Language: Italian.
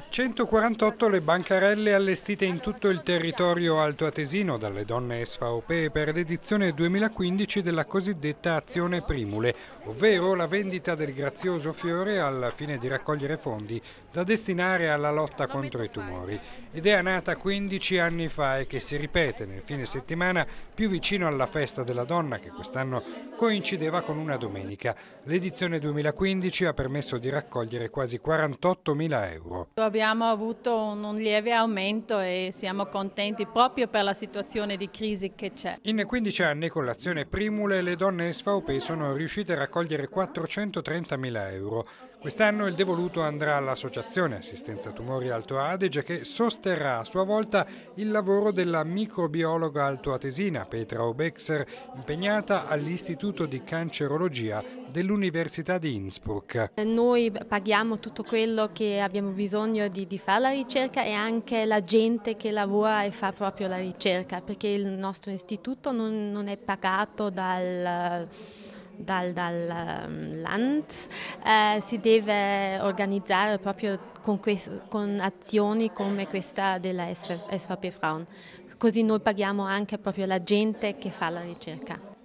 148 le bancarelle allestite in tutto il territorio altoatesino dalle donne SVP per l'edizione 2015 della cosiddetta Azione Primule, ovvero la vendita del grazioso fiore al fine di raccogliere fondi da destinare alla lotta contro i tumori. Idea nata 15 anni fa e che si ripete nel fine settimana più vicino alla festa della donna, che quest'anno coincideva con una domenica. L'edizione 2015 ha permesso di raccogliere quasi 48.000 euro. Abbiamo avuto un lieve aumento e siamo contenti proprio per la situazione di crisi che c'è. In 15 anni con l'azione Primule le donne SVP sono riuscite a raccogliere 430.000 euro. Quest'anno il devoluto andrà all'Associazione Assistenza Tumori Alto Adige, che sosterrà a sua volta il lavoro della microbiologa altoatesina Petra Obexer, impegnata all'Istituto di Cancerologia dell'Università di Innsbruck. Noi paghiamo tutto quello che abbiamo bisogno di fare la ricerca e anche la gente che lavora e fa proprio la ricerca, perché il nostro istituto non è pagato dal land, si deve organizzare proprio con azioni come questa della SVP Frauen, così noi paghiamo anche proprio la gente che fa la ricerca.